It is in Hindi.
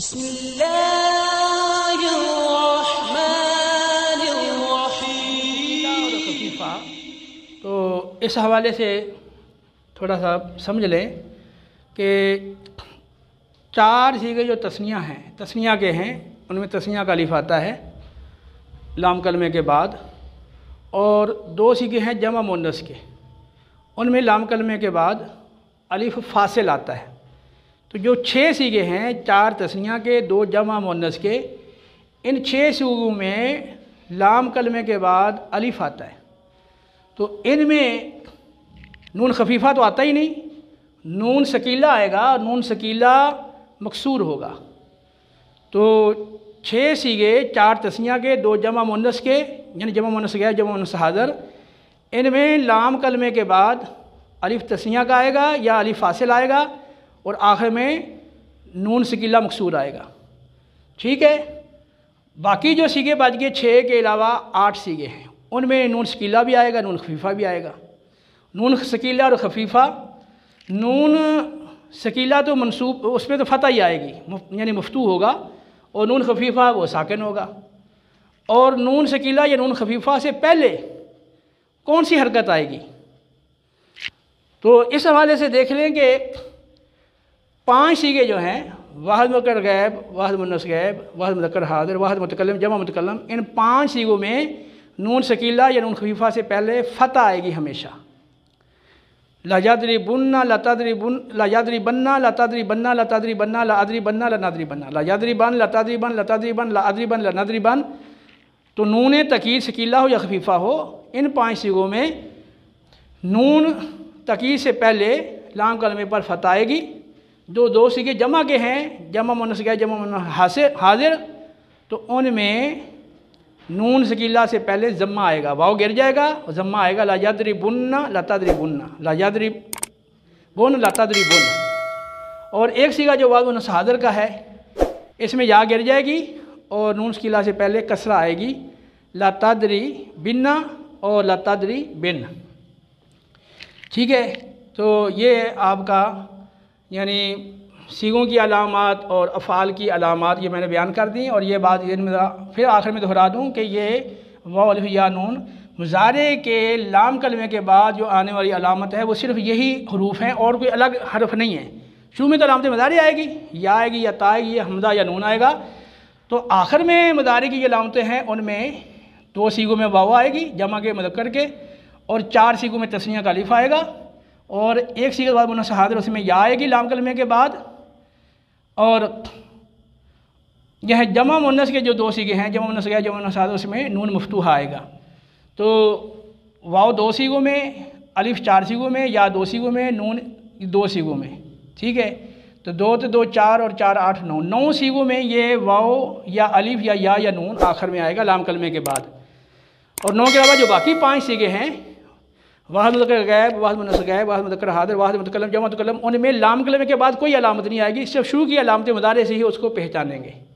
खफीफा। तो इस हवाले से थोड़ा सा समझ लें कि चार सीगे जो तस्निया हैं, तस्निया के हैं, उनमें तस्निया का अलिफ आता है लाम कलमे के बाद, और दो सीगे हैं जमा मुन्नस के, उनमें लाम कलमे के बाद अलिफ फासिल आता है। तो जो छः सीगे हैं, चार तस्निया के, दो जमा मुन्नस के, इन छः सीगों में लाम कलमे के बाद अलिफ आता है। तो इनमें नून खफीफ़ा तो आता ही नहीं, नून सकीला आएगा, नून सकीला मकसूर होगा। तो छः सीगे, चार तस्निया के, दो जमा मुन्नस के, यानी जमा मुन्नस गैर, जमा मुन्नस हाज़िर, इनमें लाम कलमे के बाद अलिफ तस्निया का आएगा या अलिफ फासिल आएगा, और आखिर में नून सकीला मकसूर आएगा। ठीक है। बाकी जो सीगे बच गए, छः के अलावा 8 सीगे हैं, उनमें नून सकीला भी आएगा, नून खफीफ़ा भी आएगा। नून सकीला और खफीफ़ा, नून सकीला तो मनसूब, उस पर तो फ़तह ही आएगी, यानी मफ्तू होगा, और नून खफीफ़ा वो साकिन होगा। और नून सकीला या नून खफीफ़ा से पहले कौन सी हरकत आएगी? तो इस हवाले से देख लें कि 5 सीगे जो हैं, वाहिद मुज़क्कर गैब, वाहिद मुन्नस गैब, वाहिद मुज़क्कर हाज़िर, वाहिद मुतकल्लिम, जमा मुतकल्लिम, इन 5 सीगों में नून सकीला या नून खफीफ़ा से पहले फ़तह आएगी हमेशा। ला यदरिबुन्ना, ला तदरिबुन, ला यदरिबन्ना, ला तदरिबन्ना, ला तदरिबन्ना, ला अदरिबन्ना, ला नदरिबन्ना, ला यदरिबन, ला तदरिबन, ला तदरिबन, ला अदरिबन, ला नदरिबन। तो नून तकीद सकीला हो या खफीफ़ा हो, इन 5 सीगों में नून तकीद से पहले लाम कलमे पर फ़तह आएगी। जो दो सीगे जमा के हैं, जमा मुन्नस गैर, जमा मुन्नस हाज़िर, तो उनमें नून सकीला से पहले ज़म्मा आएगा, वाव गिर जाएगा और ज़म्मा आएगा। ला यदरिबुन्ना, ला तदरिबुन्ना, ला यदरिबुन, ला तदरिबुन। और एक सीगा जो वाव मुन्नस हाज़िर का है, इसमें या गिर जाएगी और नून सकीला से पहले कसरा आएगी, ला तदरिबिन्ना और ला तदरिबिन। ठीक है। तो ये आपका यानी सीगों की अलामात और अफ़ाल की अलामात ये मैंने बयान कर दी। और ये बात फिर आखिर में दोहरा दूँ कि ये वाव अलिफ या नून मुज़ारे के लाम कलमे के बाद जो आने वाली अलामत है वो सिर्फ यही हरूफ हैं और कोई अलग हरफ नहीं है। शुरू में तो अलामत मुज़ारे आएगी, या आएगी या ता आएगी या हमज़ा या नून आएगा। तो आखिर में मुज़ारे की जो अलामतें हैं उनमें 2 सीगों में वाव आएगी जमा के मुज़क्कर के, और 4 सीगों में तस्निया का अलिफ आएगा, और एक सीगे के बाद मुन्नस हाज़िर उसमें या आएगी लाम कलमे के बाद। और यह जमा मुन्नस के जो 2 सीगे हैं, जमा मुन्नस गैर, जमा मुन्नस हाज़िर, उसमें नून मफ्तूहा आएगा। तो वाव 2 सीगों में, अलिफ 4 सीगों में, या 2 सीगों में, नून 2 सीगों में। ठीक है। तो 2 तो 2 4 और 4 8 9, 9 सीगों में ये वाव या अलिफ या नून आखिर में आएगा लाम कलमे के बाद। और 9 के अलावा जो बाकी 5 सीगे हैं, वाहिद मुज़क्कर गैब, वाहिद मुन्नस गैब, वाहिद मुज़क्कर हाज़िर, वाहिद मुतकल्लिम, जमा मुतकल्लिम, उनमें लाम कलमे के बाद कोई अलामत नहीं आएगी, सिर्फ शुरू की अलामत मुज़ारे से ही उसको पहचानेंगे।